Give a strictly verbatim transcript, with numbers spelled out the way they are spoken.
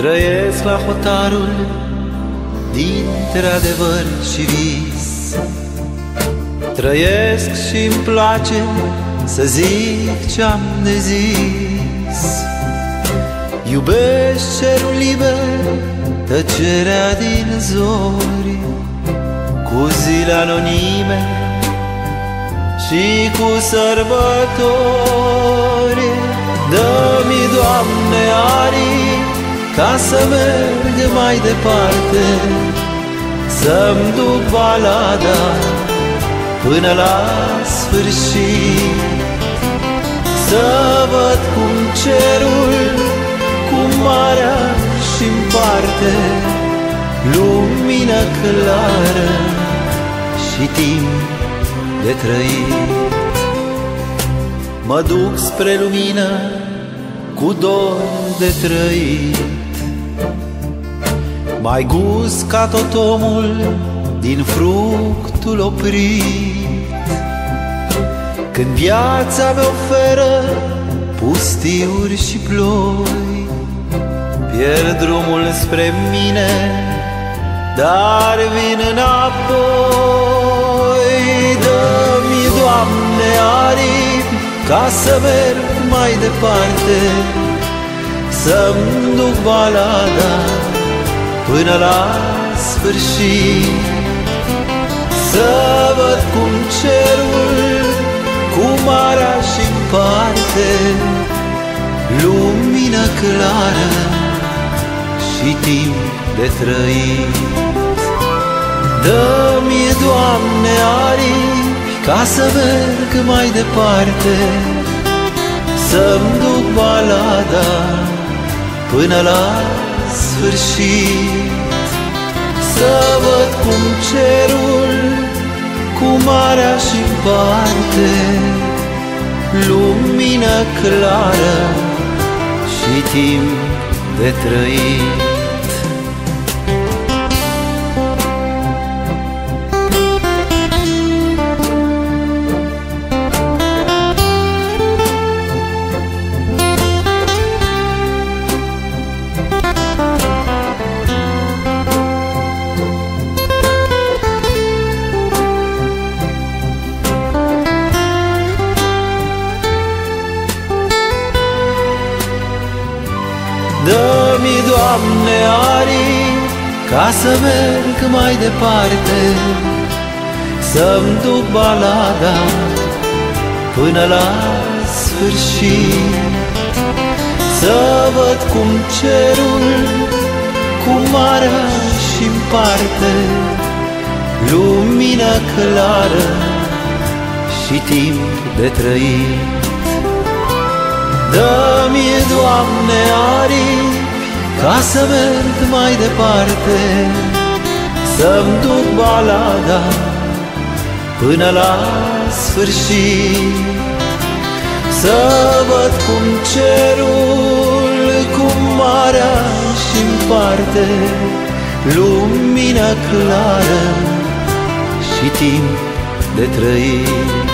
Trăiesc la hotarul dintre adevăr și vis. Trăiesc și-mi place să zic ce-am de zis. Iubesc cerul liber, tăcerea din zori, cu zile anonime și cu sărbători. Dă-mi, Doamne, aripi ca să merg mai departe, să-mi duc balada până la sfârșit. Să văd cum cerul cu marea și-mparte lumină clară și timp de trăit. Mă duc spre lumină cu dor de trăit, mai gust ca tot omul din fructul oprit. Când viața mi oferă pustiuri și ploi, pierd drumul spre mine, dar vin înapoi. Dă-mi, Doamne, aripi ca să merg mai departe, să-mi duc balada până la sfârșit. Să văd cum cerul cu marea și-mparte lumină clară și timp de trăit. Dă-mi, Doamne, aripi ca să merg mai departe, să-mi duc balada până la sfârșit. Să văd cum cerul cu marea și-mparte lumină clară și timp de trăit. Dă-mi, Doamne, aripi ca să merg mai departe, să-mi duc balada până la sfârșit. Să văd cum cerul cu marea și-mparte lumină clară și timp de trăit. Dă-mi, Doamne, aripi ca să merg mai departe, să-mi duc balada până la sfârșit. Să văd cum cerul cu marea și-mparte lumină clară și timp de trăit.